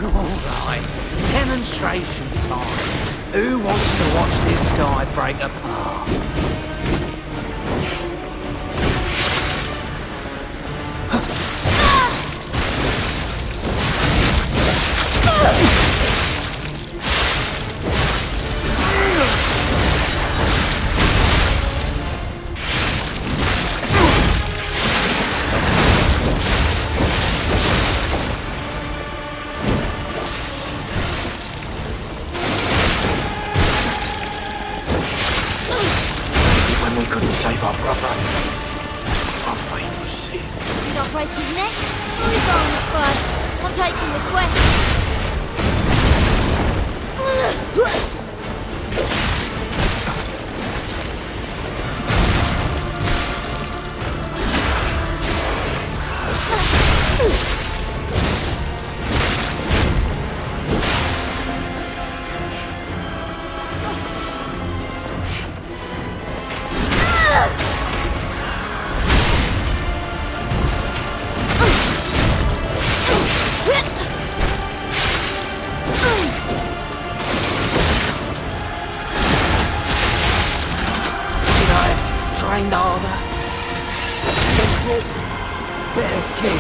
Alright, demonstration time. Who wants to watch this guy break apart? We couldn't save our brother. That's what our fate was seeing. Did I break his neck? Who's on the first? I'm taking the quest. Trained harder. Better kid.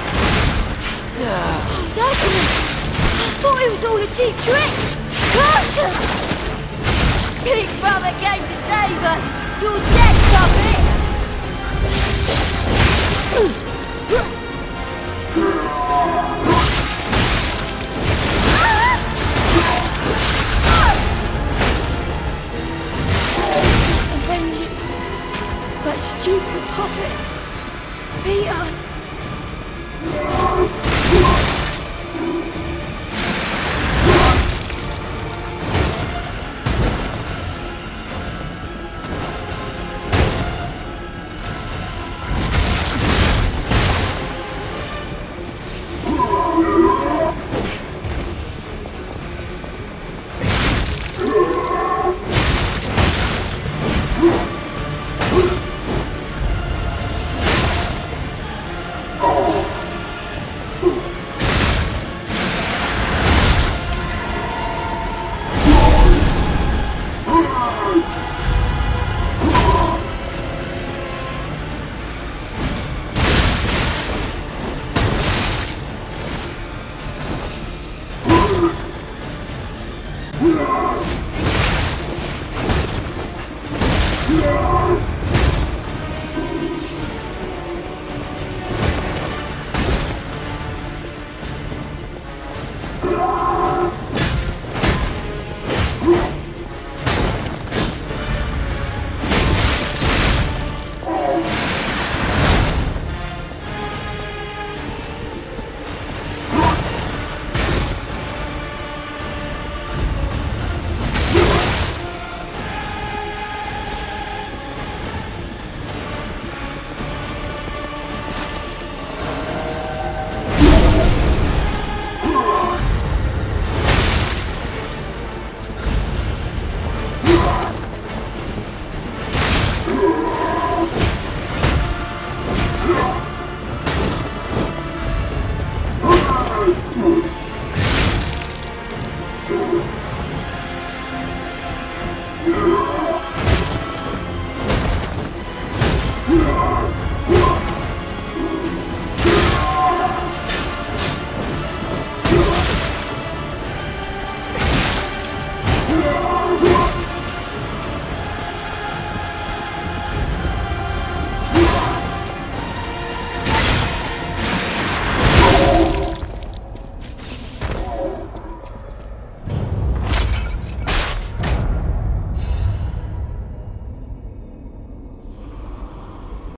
That's it. I thought it was all a cheap trick. Big brother came to save us. Your debts are big.